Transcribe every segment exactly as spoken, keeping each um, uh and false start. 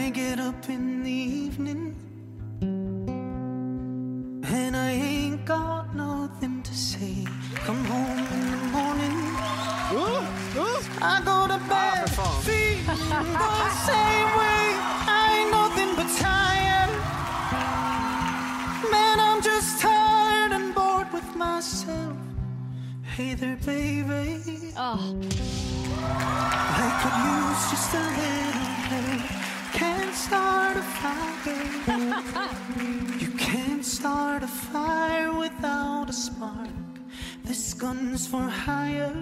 I get up in the evening and I ain't got nothing to say. Come home in the morning, Uh, uh. I go to bed Ah, for faen. feeling the same way. I ain't nothing but tired. Man, I'm just tired and bored with myself. Hey there, baby. Åh, I could use just a little help. Can't start a fire. You can't start a fire without a spark. This gun's for hire.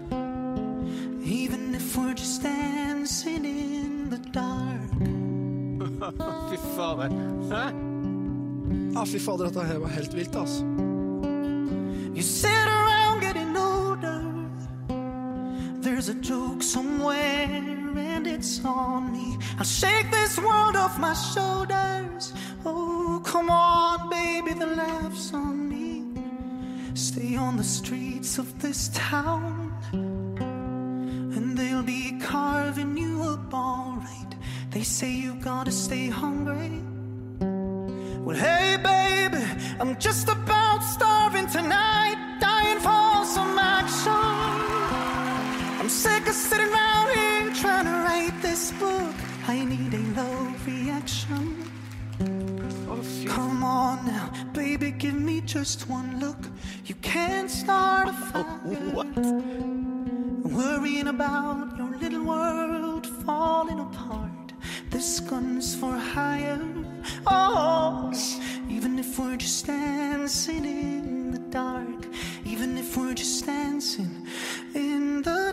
Even if we're just dancing in the dark. Fy fader. Hæ? Ja, fy fader, dette her var helt vilt, altså. You sit around getting older. There's a joke somewhere and it's on me. I'll shake this world off my shoulders. Oh, come on, baby, the laugh's on me. Stay on the streets of this town and they'll be carving you up all right. They say you gotta stay hungry. Well, hey, baby, I'm just about starving tonight, dying for some action. I'm sick of sitting around here trying to write this book. I need a love reaction. Å, fy. Come on now, baby, give me just one look. You can't start a fire. What? Worrying about your little world falling apart. This gun's for hire. Oh, even if we're just dancing in the dark. Even if we're just dancing in the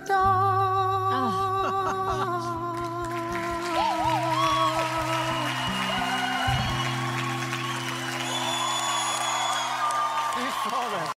dark.